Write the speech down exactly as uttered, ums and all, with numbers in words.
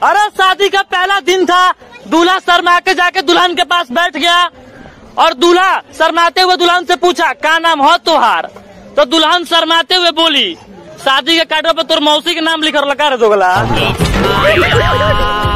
अरे शादी का पहला दिन था, दूल्हा शर्मा के जाके दुल्हन के पास बैठ गया और दूल्हा शर्माते हुए दुल्हन से पूछा क्या नाम हो तुहार। तो दुल्हन शर्माते हुए बोली शादी के कार्ड पे तोर मौसी के नाम लिखल लगा रे दोगला।